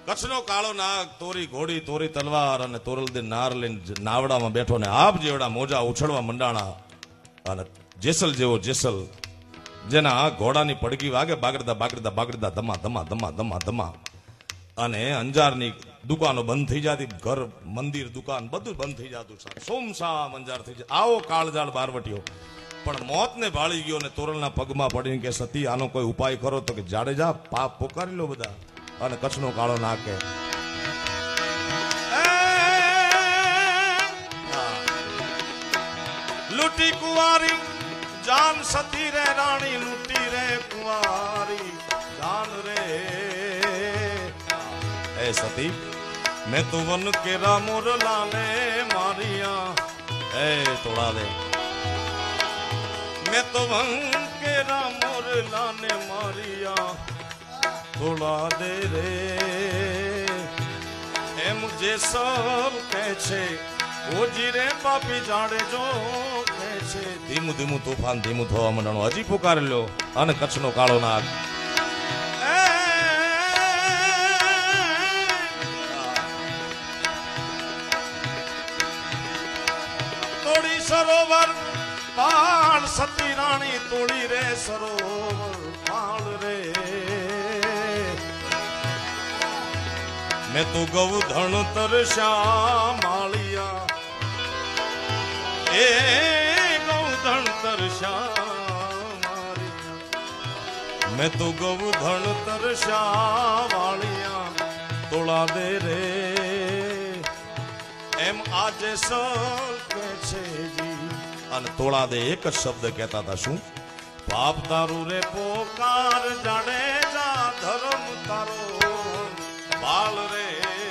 કચ્છનો કાળો નાગ, તોરી ઘોડી, તોરી તલવાર અને તોરલદી નાર લઈને નાવડામાં બેઠો ને આપ જેવડા મોજા ઉછળવા મંડાણા અને જેસલ જેવો જેસલ જેના ઘોડાની પડગી વાગે બાગડતા બાગડતા બાગડતા ધમા ધમા ધમા ધમા ધમા અને અંજારની દુકાનો બંધ થઈ જતી, ઘર મંદિર દુકાન બધું બંધ થઈ જતું, સોમસામ અંજાર થઈ જાય. આવો કાળજાળ બારવટીયો પણ મોતને ભાળી ગયો ને તોરલના પગમાં પડીને કે સતી આનો કોઈ ઉપાય કરો તો કે જાડેજા પાપ પોકારી લો બધા. અને કચ્છનો કાળો નાકે લૂટી કુંવારી જાન સતી રે રાણી, લૂટી રે કુંવારી જાન રે. એ સતી मैं तो वन केरा मोर लाने मारिया ए तोड़ा दे, मैं तो वन केरा मोर लाने मारिया तोड़ा दे रे. ए मुझे सब कह छे ओ जीरे पापी जाड़े जो कह छे. धीमू धीमू तूफान धीमू थवा मंडणो हजी पुकार लो અને કચ્છનો કાળો નાગ સરોવર પાળ સતી રાણી, તોડી રે સરોવર પાળ રે. મેં તો ગૌધણ તરસ્યા માળિયા, એ ગૌધણ તરસ્યા માળિયા. મેં તો ગૌધણ તરસ્યા વાળિયા તોળા દે રે. એમ આજે સલ કે છે જી અને તોળા દે એક જ શબ્દ કહેતા હતા, શું? પાપ તારું રે પોકાર જાડેજા, ધર્મ તારો બાળ રે.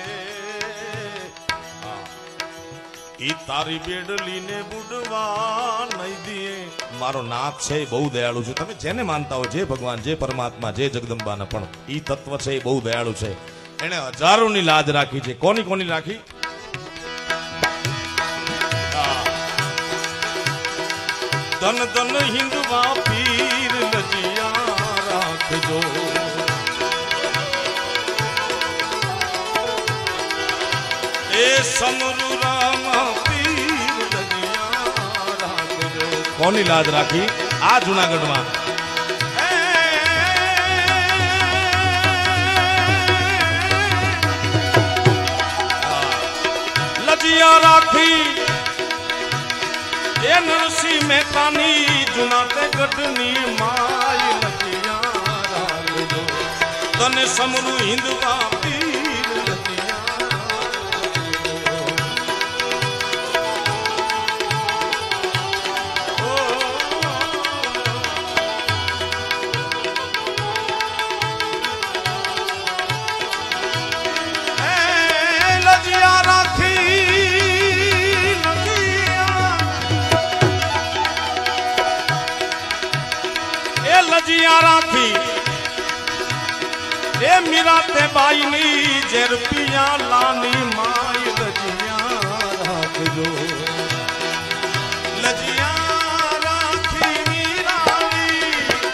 ઈ તારી બેડલીને બુડવા નહીં દીએ. મારો નાથ છે બહુ દયાળુ છે. તમે જેને માનતા હો, જે ભગવાન, જે પરમાત્મા, જે જગદંબાને, પણ ઈ તત્વ છે એ બહુ દયાળુ છે. એને હજારોની લાજ રાખી છે. કોની કોની રાખી? ધન ધન હિન્દવા પીર લજિયા રાખજો, એ સમરુ રામ પીર લજિયા રાખજો. કોની લાજ રાખી? આ જુનાગઢમાં લજિયા રાખી. એ નરસિંહ મહેતાની જુનાગઢની માય લજિયા રાખજો, તને સમરુ હિન્દવા પીર લજિયા રાખજો. એ લજિયા રાખી, લજિયા રાખી. એ મીરાતે બાઈની ઝેર પિયા લાની માય લજિયા રાખજો. લજિયા રાખી મીરાની,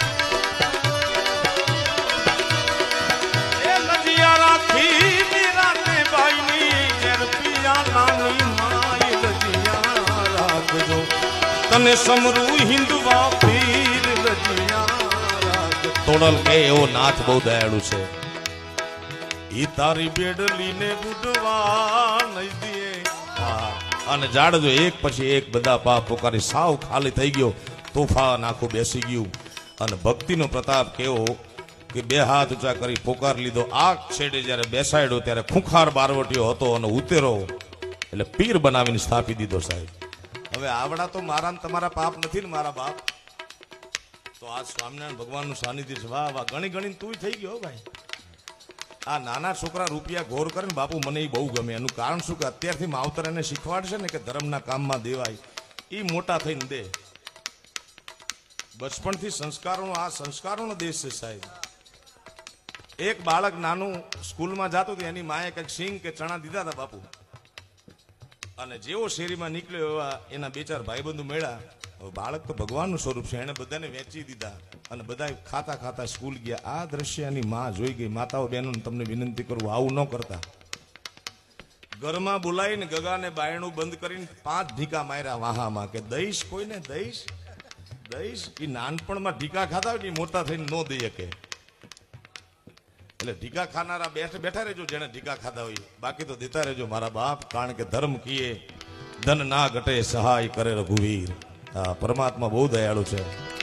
એ લજિયા રાખી મીરાતે બાઈની ઝેર પિયા લાની માય લજિયા રાખજો, તને સમરુ હિન્દવા પીર લજિયા. તોડલ કે એવો નાથ બહુ દયાળુ છે. ઈ તારી બેડલીને બુડવા નહીં દીએ. અને જાડજો એક પછી એક બધા પાપ પોકારી સાવ ખાલી થઈ ગયો. તોફાન આખું બેસી ગયું અને ભક્તિનો પ્રતાપ કેવો કે બે હાથ ઊંચા કરી પોકાર લીધો. આ છેડે જયારે બેસાડ્યો ત્યારે ખૂંખાર બારવટીયો હતો અને ઉતેરો એટલે પીર બનાવીને સ્થાપી દીધો. સાહેબ હવે આવડા તો મારા તમારા પાપ નથી ને મારા બાપ. તો આ સ્વામિનારાયણ ભગવાનનું સાનિધ્ય છે. વાહ વાહ, ગણી ગણીને તું થઈ ગયો ભાઈ. આ નાના છોકરા રૂપિયા ઘોર કરે ને બાપુ, મને એ બહુ ગમે. એનું કારણ શું કે અત્યારથી માવતર એને શીખવાડશે ને કે ધર્મના કામમાં દેવાય, એ મોટા થઈને દે. બચપણથી સંસ્કારોનો, આ સંસ્કારોનો દેશ છે સાહેબ. એક બાળક નાનું સ્કૂલમાં જતું હતું, એની માએ કંઈક સિંગ કે ચણા દીધા હતા બાપુ, અને જેવો શેરીમાં નીકળ્યો એવા એના બે ચાર ભાઈબંધુ મળ્યા હવે બાળક તો ભગવાનનું સ્વરૂપ છે, એને બધાને વેચી દીધા અને બધા ખાતા ખાતા સ્કૂલ ગયા. આ દ્રશ્યની માં જોઈ ગઈ. માતાઓ બહેનો તમને વિનંતી કરું, આવું ન કરતા. ઘરમાં બોલાવીને ગગાને બાયણું બંધ કરીને 5 ઢીકા માર્યા વાહામાં કે દઈશ કોઈને, દઈશ દઈશ. એ નાનપણમાં ઢીકા ખાતા હોય ને મોટા થઈને ન દઈ શકે. એટલે ઢીકા ખાનારા બેઠા રહેજો જેને ઢીકા ખાધા હોય, બાકી તો દેતા રહેજો મારા બાપ. કારણ કે ધર્મ કીએ ધન ના ઘટે, સહાય કરે રઘુવીર. હા, પરમાત્મા બહુ દયાળુ છે.